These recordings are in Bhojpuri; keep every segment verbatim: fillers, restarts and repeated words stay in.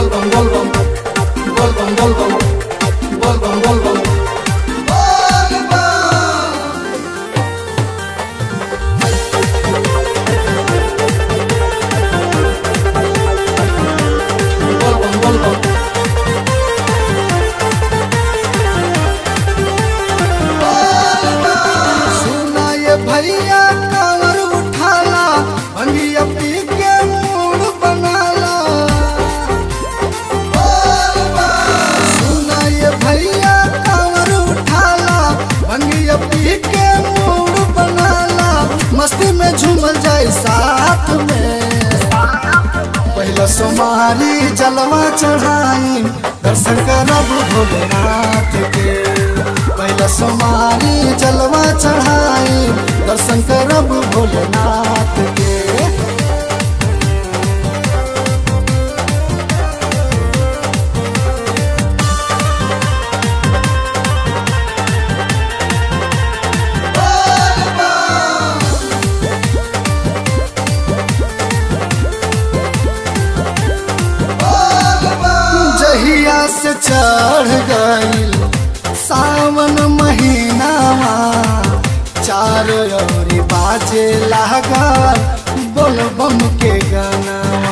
बोलबम बोलबम बोलबम बोलबम बोलबम बोलबम भैया कांवर उठाला भंगिया पी के मूड बनाला। सुना ये भैया कांवर उठाला भंगिया पी के मूड बनाला। मस्ती में झूमल जाए साथ में। पहला सोमारी जलवा चढ़ाई दर्शन करब भोलेनाथ के। पहला सोमारी जलवा चढ़ाई दर्शन करब भोलेनाथ के। जहिया से चढ़ गई सावन महीना चार ओरी बाजे लागल बोलबम के गाना।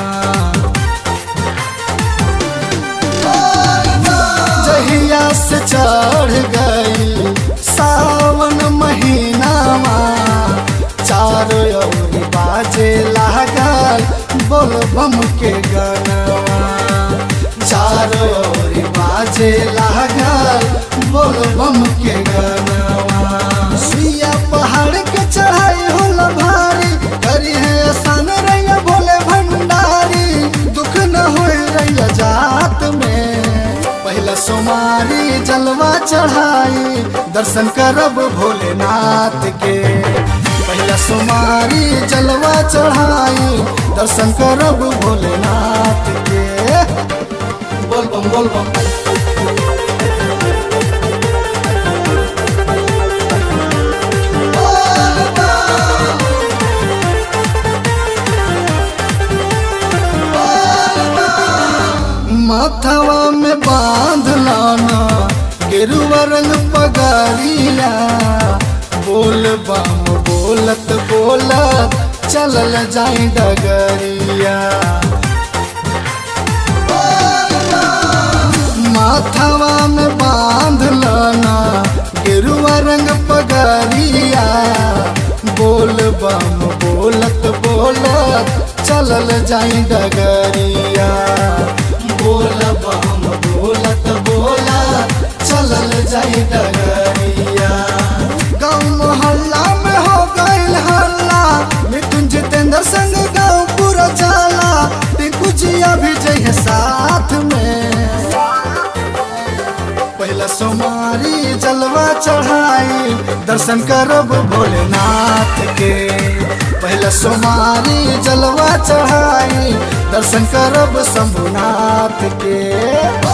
जहिया से चढ़ गई सावन महीना चार ओरी बाजे लागल बोलबम के गाना। चार ओरी बाजे लागल बोलबम के गाना। सुइया पहाड़ के चढ़ाई होला भारी करी है आसान रैया भोले भंडारी। दुख न होए रैया जात में। पहला सोमारी जलवा चढ़ाई दर्शन करब भोलेनाथ के। पहला सोमारी जलवा चढ़ाई दर्शन करब भोलेनाथ के। बोलबम बोलबम माथवा में बांध लाना गेरुआ रंग पगड़िया। बोल बम बोलत बोलत चलल जाई डगरिया। माथवा में बांध लाना गेरुआ रंग पगड़िया। बोल बम बोलत बोलत चलल जाई डगरिया। बोल बम बोलत बोलत चलल जाई डगरिया। गाँव मोहल्ला में हो गइल हल्ला मिथुन जितेंद्र संग गाँव पूरा चला। टिंकू जिया भी जइहे साथ में। पहला सोमारी जलवा चढ़ाई दर्शन करब भोलेनाथ के। पहला सोमारी जलवा चढ़ाई दर्शन करब शंभुनाथ के।